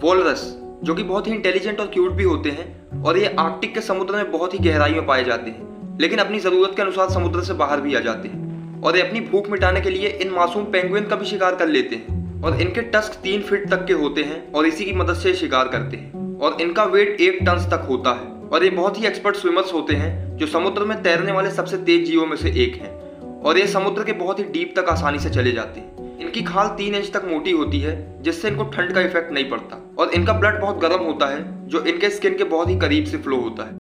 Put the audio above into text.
Walrus, जो कि बहुत ही इंटेलिजेंट और क्यूट भी होते हैं और ये आर्कटिक के समुद्र में बहुत ही गहराई में पाए जाते हैं, लेकिन अपनी ज़रूरत के अनुसार समुद्र से बाहर भी आ जाते हैं और ये अपनी भूख मिटाने के लिए इन मासूम पेंगुइन का भी शिकार कर लेते हैं और इनके टस्क 3 फीट तक के होते हैं और इसी की मदद से शिकार करते हैं और इनका वेट 1 टन तक होता है और ये बहुत ही एक्सपर्ट स्विमर्स होते हैं जो समुद्र में तैरने वाले सबसे तेज जीवों में से एक हैं और ये समुद्र के बहुत ही डीप तक आसानी से चले जाते हैं। इनकी खाल 3 इंच तक मोटी होती है जिससे इनको ठंड का इफेक्ट नहीं पड़ता और इनका ब्लड बहुत गर्म होता है जो इनके स्किन के बहुत ही करीब से फ्लो होता है।